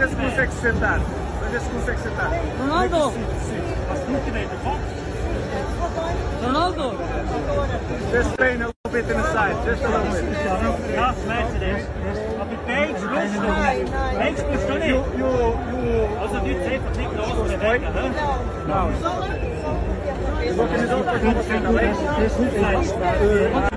ver se consegue sentar. Vai ver se consegue sentar. Ronaldo! Ronaldo! Just train a little bit in the side, just a little bit. Ja, smijten dit. Op het page, rustig. Page plus toch niet? Also nu zeker niet los met weg, hè? Nou, is ook in de dood.